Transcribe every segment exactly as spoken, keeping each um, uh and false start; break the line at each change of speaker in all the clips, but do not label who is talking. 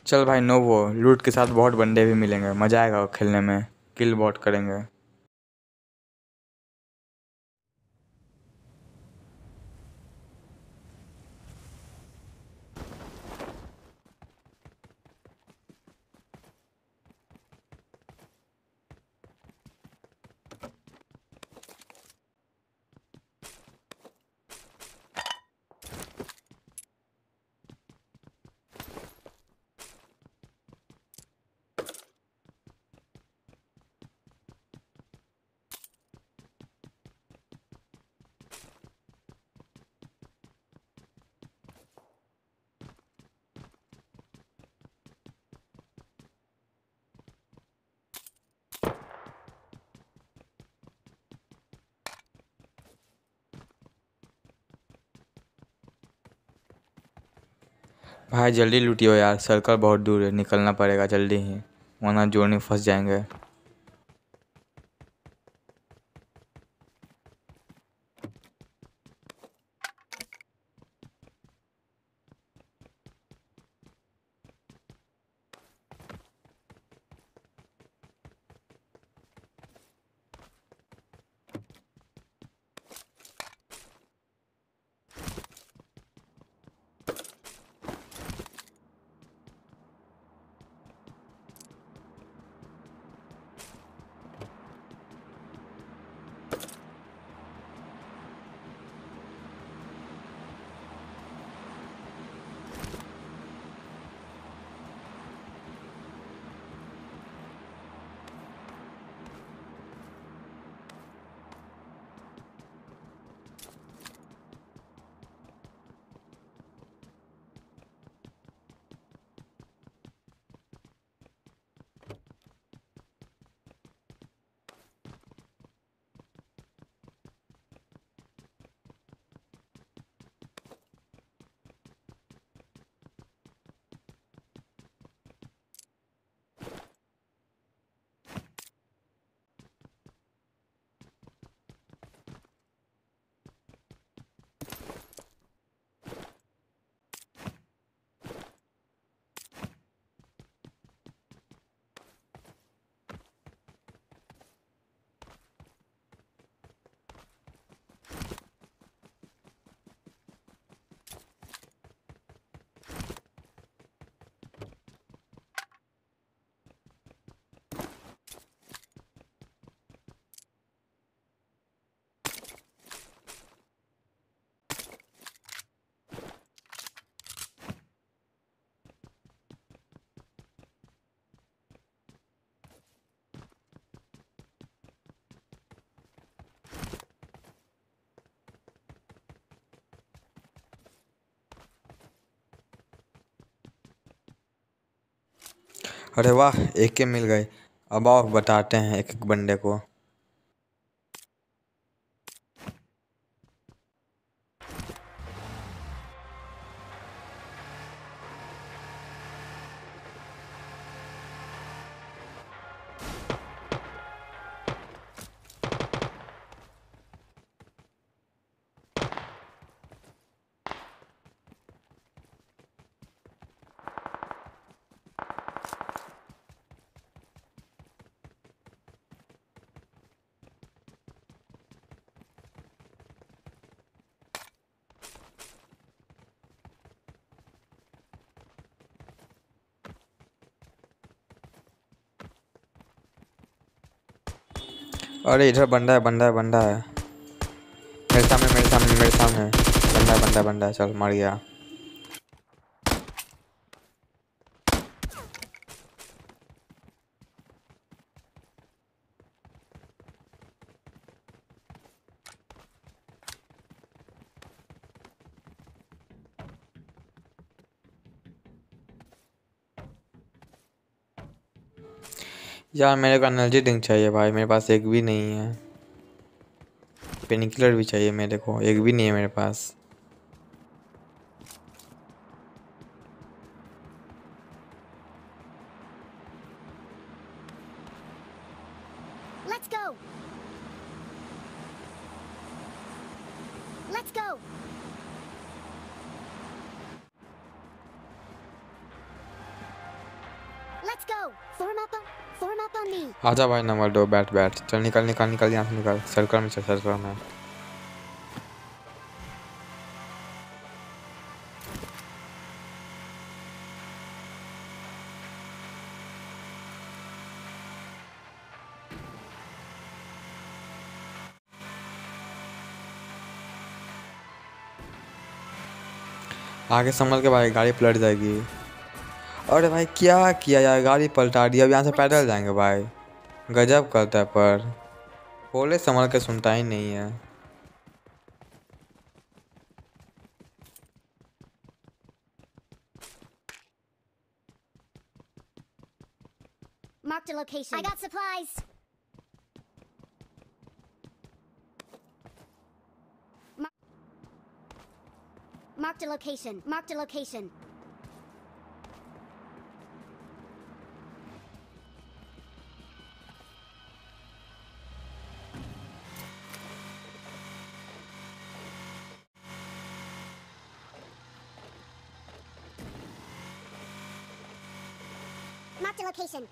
चल भाई नोवो, लूट के साथ बहुत बंदे भी मिलेंगे, मज़ा आएगा खेलने में। किल बॉट करेंगे। भाई जल्दी लूटियो यार, सर्कल बहुत दूर है, निकलना पड़ेगा जल्दी ही, वरना जोड़ में फंस जाएंगे। अरे वाह, एक के मिल गए। अब आओ बताते हैं एक एक बंदे को। अरे इधर बंदा है, बंदा है, बंदा है। मेरे सामने, मेरे सामने, मेरे सामने। बंदा है, बंदा है, बंदा है। चल मर गया। यार मेरे को एनर्जी ड्रिंक चाहिए भाई, मेरे पास एक भी नहीं है। पेन किलर भी चाहिए मेरे को, एक भी नहीं है मेरे पास।
Let's go. Let's go. Let's go. Form up on, form up on me.
आजा भाई नंबर दो, बैठ बैठ, चल निकल निकल निकल यहाँ से निकल, सर्कल में चल, सर्कल में। आगे संभल के भाई, गाड़ी पलट जाएगी। अरे भाई क्या किया यार, गाड़ी पलटा दी। अब यहाँ से पैदल जाएंगे भाई, गजब करता है। पर बोले संभल के सुनता ही नहीं है।
Marked a location. I got supplies. Mar Marked a location. Marked a location. Marked a location.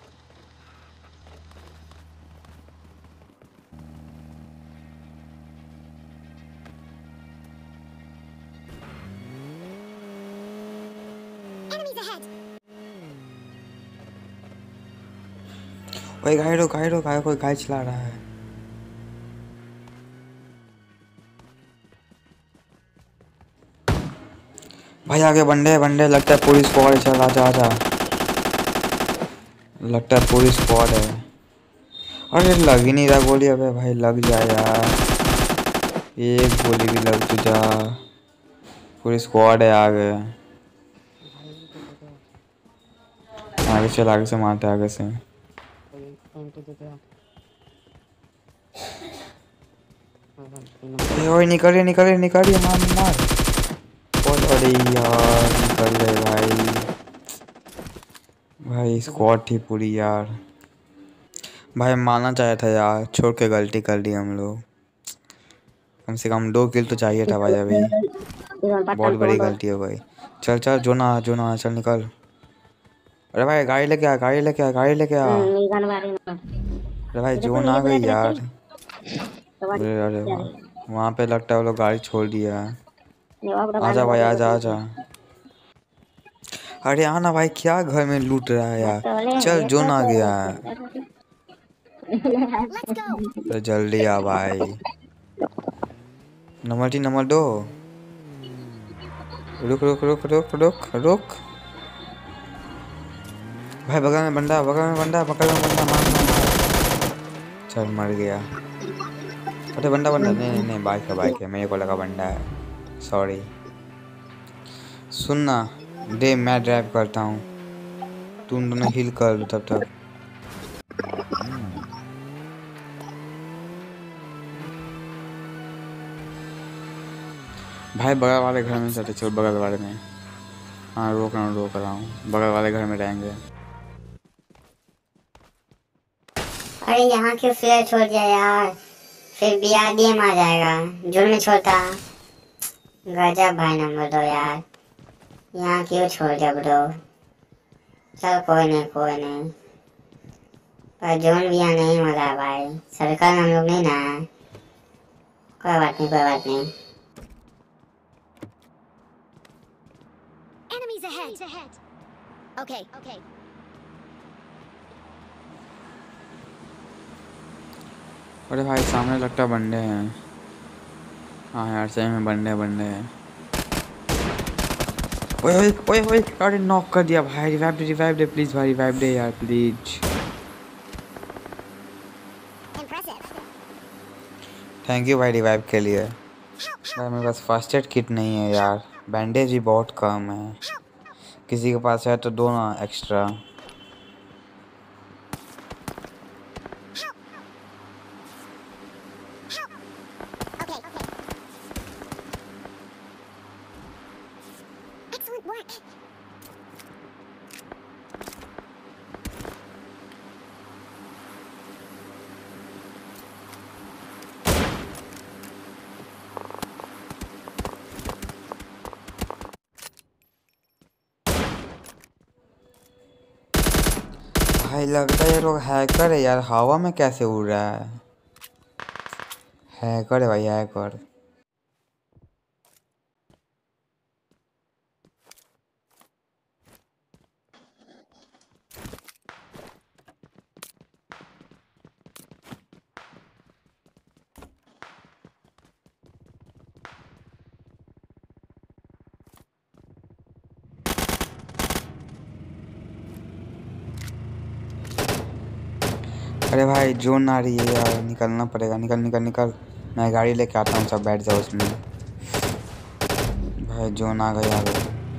Enemies ahead.
भाई गाड़ी रोक, गाड़ी रोक, गाड़ी, कोई गाड़ी चला रहा है। भाई आगे बंदे बंदे, लगता है पूरी स्क्वाड है। चल आजा आजा, लगता है पूरी स्क्वाड है। अरे लग ही नहीं रहा गोली। अबे भाई लग जाए यार, एक गोली भी लग तो जा। पूरी स्क्वाड है आगे। आगे चल, आगे से मारते, आगे से। ओए निकलिए निकलिए निकलिए, मार मार। अरे यार निकल गए भाई। भाई स्क्वाड थी पूरी यार। भाई मानना चाहिए था यार, छोड़ के गलती कर दी हम लोग। कम से कम दो किल तो चाहिए था भाई अभी। बहुत बड़ी गलती हो गई। चल चल, जो ना जो ना, चल निकल। अरे भाई गाड़ी लेके आ, गाड़ी लेके आ, गाड़ी लेके आ। अरे भाई जोन आ गई यार। अरे अरे वाह, वहाँ पे लगता है वो लोग गाड़ी छोड़ दिया है। आजा भाई, आजा आजा। अरे आना भाई, क्या घर में लूट रहा है यार। चल जोन आ गया है।
Let's go.
तो जल्दी आ भाई। नंबर टी नंबर दो। रुक रुक रुक रुक रुक रुक। भाई बगल में बंदा, बगल में बंदा, बगल में बंदा, मार मार मार। चल मर गया। अरे बंदा बंदा, नहीं नहीं नहीं, बाइक है बाइक है, मेरे को लगा बंदा है, सॉरी। सुनना दे, मैं ड्राइव करता हूँ, तुम दोनों हिल कर लो तब तक। भाई बगल वाले घर में चलते, चल बगल वाले में। हाँ रोक रहा हूँ रोक रहा हूँ, बगल वाले घर में रहेंगे।
अरे यहाँ क्यों फ्लेयर छोड़ दिया यार, फिर भी आदमी आ जाएगा। जुड़ में छोड़ता। गजब भाई नंबर दो यार, यहाँ क्यों छोड़ दिया ब्रो। चल कोई नहीं कोई नहीं, पर जोन भी यहाँ नहीं हो रहा भाई, सर्कल हम लोग नहीं ना है। कोई बात नहीं कोई बात नहीं।
Enemies ahead. Okay. Okay.
अरे भाई सामने लगता बंदे हैं। हाँ यार सही में बंदे बंदे हैं। ओए ओए ओए ओए, अरे नॉक कर दिया भाई। रिवाइव दे रिवाइव दे प्लीज भाई, रिवाइव दे यार प्लीज।
Impressive.
थैंक यू भाई रिवाइव के लिए। भाई मेरे पास फर्स्ट एड किट नहीं है यार, बैंडेज भी बहुत कम है। किसी के पास है तो दो ना extra.
Okay. Okay. Excellent work.
भाई लगता है ये लोग हैकर है यार, हवा में कैसे उड़ रहा है। हैकर है भाई, हैकर। अरे भाई जोन आ रही है यार, निकलना पड़ेगा। निकल निकल निकल, मैं गाड़ी लेके आता हूँ, सब बैठ जाओ उसमें। भाई जोन आ गया यार।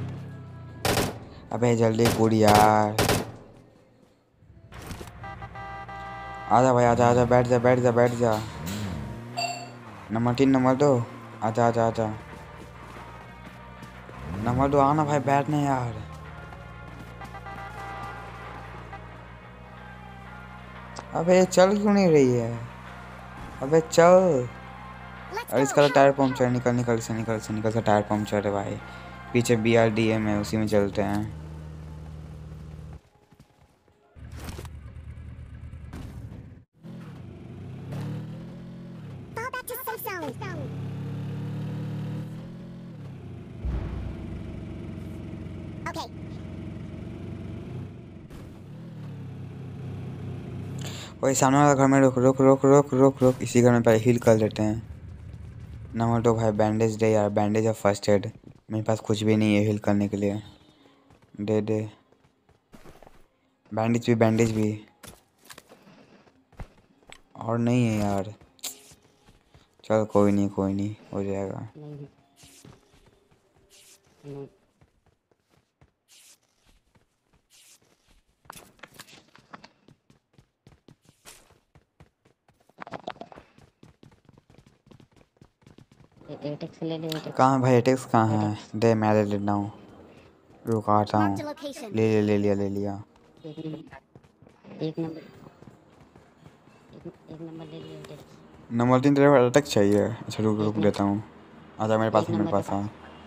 अबे जल्दी कूद यार। आजा भाई, आजा आजा, बैठ जा बैठ जा बैठ जा। नंबर तीन, नंबर दो, आजा आजा आजा। नंबर दो आना भाई, बैठने यार। अबे चल क्यों नहीं रही है। अबे चल।
Let's
और
go.
इसका तो टायर पंक्चर। निकल निकल से निकल से निकल से, टायर पंक्चर है भाई। पीछे बी आर डी एम है, उसी में चलते हैं।
Fall back to safe zone. Okay.
वही सामने वाला घर में रुक रुक रुक रुक रुक रुक, इसी घर में पहले हील कर लेते हैं। नंबर दो भाई, बैंडेज दे यार, बैंडेज और फर्स्ट एड। मेरे पास कुछ भी नहीं है हील करने के लिए। दे दे बैंडेज भी, बैंडेज भी। और नहीं है यार। चल कोई नहीं कोई नहीं, हो जाएगा। कहाँ भाई, एटेक्स कहाँ है? दे मैं ले लेता हूँ, रुक आता हूँ।
Marked a location.
ले ले ले लिया ले लिया।
एक नंबर एक नंबर ले लिया।
नंबर तीन तेरे को अटैक चाहिए? अच्छा रुक रुक देता हूँ। आजा मेरे पास, मेरे पास आ।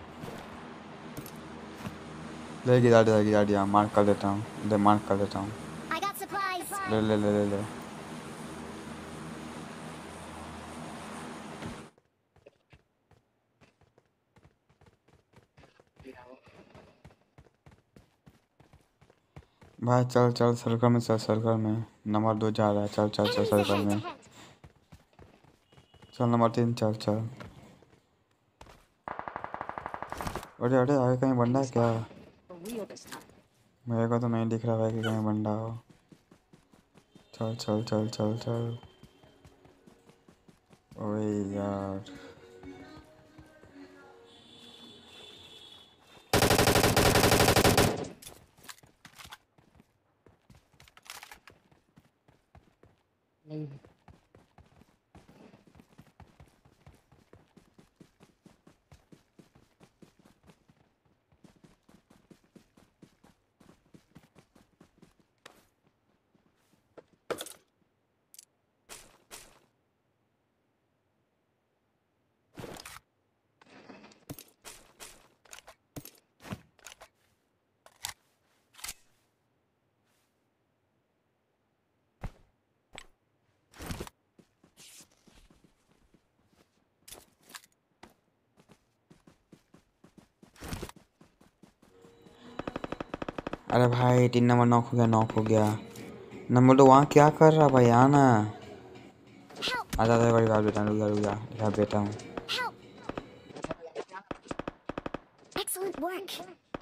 ले गिरा दिया गिरा दिया, मार्क कर देता हूँ, दे मार्क कर देता हूँ।
I got supplies.
ले ले ले ले ले। भाई चल चल, सर्कल में चल, सर्कल में। नंबर दो जा रहा है, चल चल चल
Enemies
सर्कल
ahead.
में। चल नंबर तीन, चल चल। अरे अरे आगे कहीं बंदा है क्या? मेरे को तो नहीं दिख रहा भाई कि कहीं बंदा हो। चल चल चल चल चल। ओए यार।
नहीं
अरे भाई तीन नंबर नॉक हो गया, नॉक हो गया। नंबर तो वहाँ क्या कर रहा भाई, आना।
Help.
आजा आजा, बड़ी बात बेटा, रुक जा रुक जा, यहाँ बेटा हूँ।
Help. Excellent work.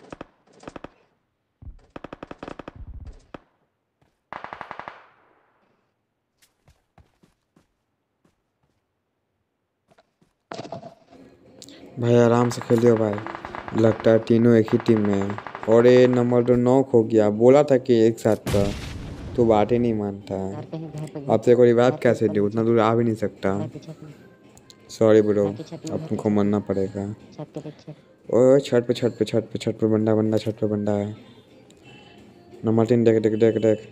भाई आराम से खेलियो भाई, लगता है तीनों एक ही टीम में है। और ये नंबर तो नॉक हो गया, बोला था कि एक साथ का, तू बात ही नहीं मानता है।
घर पे है, घर पे
अब तेरे को रिवाइव कैसे दे, उतना दूर आ भी नहीं सकता।
घर पे छत में
सॉरी ब्रो,
घर पे छत में
अब
घर पे
तुमको
छत
मरना पड़ेगा।
छत पे देख छत
ओए छत पे छत पे छत पे छत पे बंदा बंदा, छत पे बंदा है। नंबर तीन देख देख देख देख।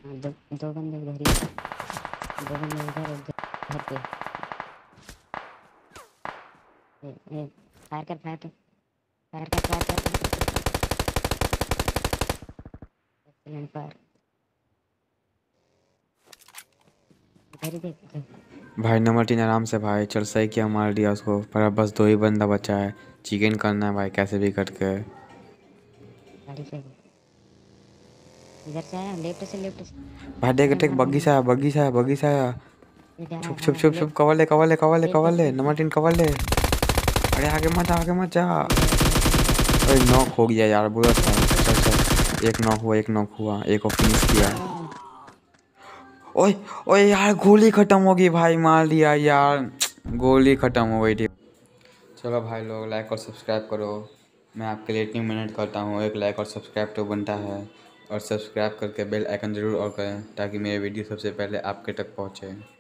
हाँ, दो दो बंदे उधर ही हैं। दो बंदे उधर एक घर पे। ए, ए, फायर कर फायर कर फायर कर फायर कर एक्सीलेंट फायर। इधर ही देख इधर।
भाई नंबर तीन आराम से भाई, चल सही किया मार दिया उसको, पर अब बस दो ही बंदा बचा है। चिकन करना है भाई कैसे भी करके।
गाड़ी से इधर से आया, लेफ्ट से लेफ्ट से।
भाई देख
अरे
देख,
मार दो
बग्गी
मार
से आया, बग्गी से आया, बग्गी से आया।
दो। इधर
छुप
हाँ
छुप
हाँ
छुप छुप,
लेफ्ट।
कवर ले कवर ले कवर ले
देख
कवर
देख
ले,
देख
नंबर
देख।
तीन कवर ले। अरे आगे मत जा, आगे मत जा।
अरे अरे अरे अरे।
अरे नॉक हो गया यार, बुरा था।
देख देख।
चल चल, एक नॉक हुआ, एक नॉक हुआ, एक और फिनिश किया।
हाँ,
ओए ओए यार, गोली खत्म हो गई भाई, मार दिया यार, गोली खत्म हो गई थी। चलो भाई लोग, लाइक और सब्सक्राइब करो। मैं आपके लिए इतनी मेहनत करता हूँ, एक लाइक और सब्सक्राइब तो बनता है। और सब्सक्राइब करके बेल आइकन ज़रूर ऑन करें, ताकि मेरे वीडियो सबसे पहले आपके तक पहुँचे।